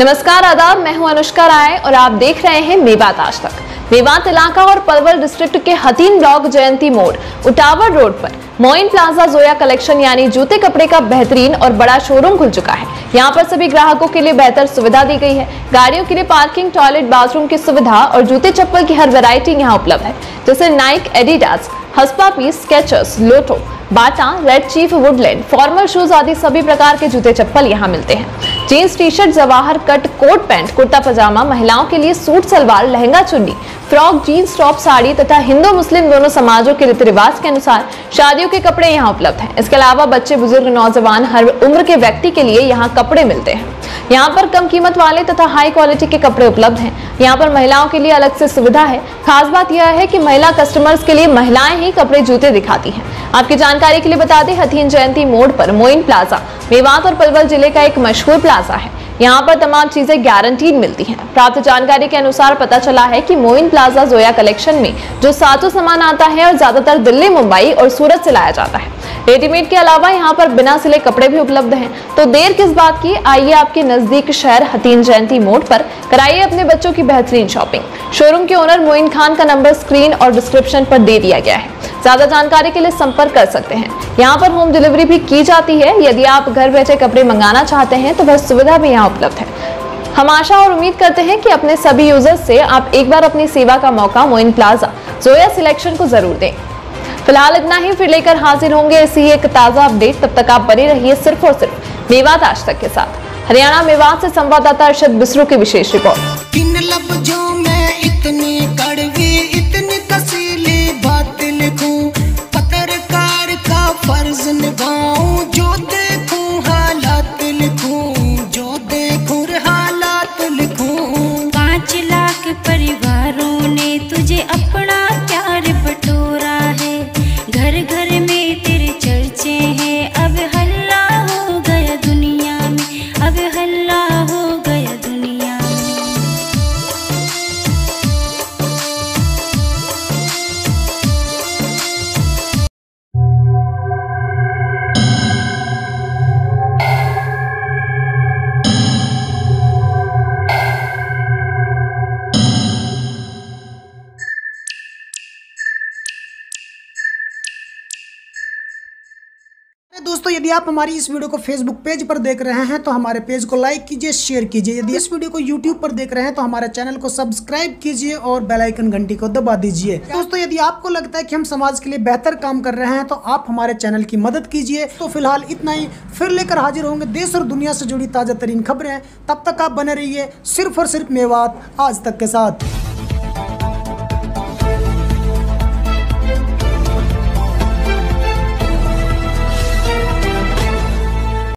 नमस्कार आदाब, मैं हूं अनुष्का राय और आप देख रहे हैं मेवात आज तक। मेवात इलाका और पलवल डिस्ट्रिक्ट के हथीन ब्लॉक जयंती मोड़ उटावर रोड पर मोइन प्लाजा जोया कलेक्शन यानी जूते कपड़े का बेहतरीन और बड़ा शोरूम खुल चुका है। यहाँ पर सभी ग्राहकों के लिए बेहतर सुविधा दी गई है। गाड़ियों के लिए पार्किंग, टॉयलेट, बाथरूम की सुविधा और जूते चप्पल की हर वैरायटी यहाँ उपलब्ध है, जैसे Nike, Adidas, Hush Puppies, Skechers, Lotto, Bata, Red Chief, Woodland, formal shoes आदि सभी प्रकार के जूते चप्पल यहाँ मिलते हैं। Jeans, T shirt, Jawahar cut, coat pant, kurta pajama, महिलाओं के लिए सूट सलवार, लहंगा चुन्नी, फ्रॉक, जीन्स टॉप, साड़ी तथा हिंदू मुस्लिम दोनों समाजों के रीति रिवाज के अनुसार शादियों के कपड़े यहाँ उपलब्ध हैं। इसके अलावा बच्चे, बुजुर्ग, नौजवान, हर उम्र के व्यक्ति के लिए यहाँ कपड़े मिलते हैं। यहाँ पर कम कीमत वाले तथा हाई क्वालिटी के कपड़े उपलब्ध हैं। यहाँ पर महिलाओं के लिए अलग से सुविधा है। खास बात यह है कि महिला कस्टमर्स के लिए महिलाएं ही कपड़े जूते दिखाती हैं। आपकी जानकारी के लिए बता दें, हथीन जयंती मोड़ पर मोइन प्लाजा मेवात और पलवल जिले का एक मशहूर प्लाजा है। यहाँ पर तमाम चीजें गारंटीड मिलती हैं। प्राप्त जानकारी के अनुसार पता चला है कि मोइन प्लाजा जोया कलेक्शन में जो सातों सामान आता है और ज्यादातर दिल्ली, मुंबई और सूरत से लाया जाता है। रेडीमेड के अलावा यहाँ पर बिना सिले कपड़े भी उपलब्ध हैं। तो देर किस बात की, आइए आपके नजदीक शहर हथीन जयंती मोड़ पर कराइए अपने बच्चों की बेहतरीन शॉपिंग। शोरूम के ओनर मोइन खान का नंबर स्क्रीन और डिस्क्रिप्शन पर दे दिया गया है। ज्यादा जानकारी के लिए संपर्क कर सकते हैं। यहाँ पर होम डिलीवरी भी की जाती है। यदि आप घर बैठे कपड़े मंगाना चाहते हैं तो वह सुविधा भी यहाँ उपलब्ध है। हम आशा और उम्मीद करते हैं कि अपने सभी यूजर्स से आप एक बार अपनी सेवा का मौका मोइन प्लाजा जोया सिलेक्शन को जरूर दें। फिलहाल इतना ही, फिर लेकर हाजिर होंगे ऐसी एक ताजा अपडेट। तब तक आप बने रहिए सिर्फ और सिर्फ मेवात आज तक के साथ। हरियाणा मेवात से संवाददाता अरशद बिसरू की विशेष रिपोर्ट। किन लफ्जों में इतनी कड़वी, इतनी कसीली बात लिखूं, पत्रकार का फर्ज निभाऊं, जो देखूं हालात लिखूं, जो देखूं हालात लिखूं। 5 लाख परिवारों ने तुझे अपना प्यार बटोरा है, घर घर में तेरे चर्चे हैं। अब हल्ला हो गया दुनिया में, अब हल्ला हो गया दुनिया में। दोस्तों, यदि आप हमारी इस वीडियो को फेसबुक पेज पर देख रहे हैं तो हमारे पेज को लाइक कीजिए, शेयर कीजिए। यदि इस वीडियो को यूट्यूब पर देख रहे हैं तो हमारे चैनल को सब्सक्राइब कीजिए और बेल आइकन घंटी को दबा दीजिए। दोस्तों, यदि आपको लगता है कि हम समाज के लिए बेहतर काम कर रहे हैं तो आप हमारे चैनल की मदद कीजिए। तो फिलहाल इतना ही, फिर लेकर हाजिर होंगे देश और दुनिया से जुड़ी ताजा तरीन खबरें। तब तक आप बने रहिए सिर्फ और सिर्फ मेवात आज तक के साथ।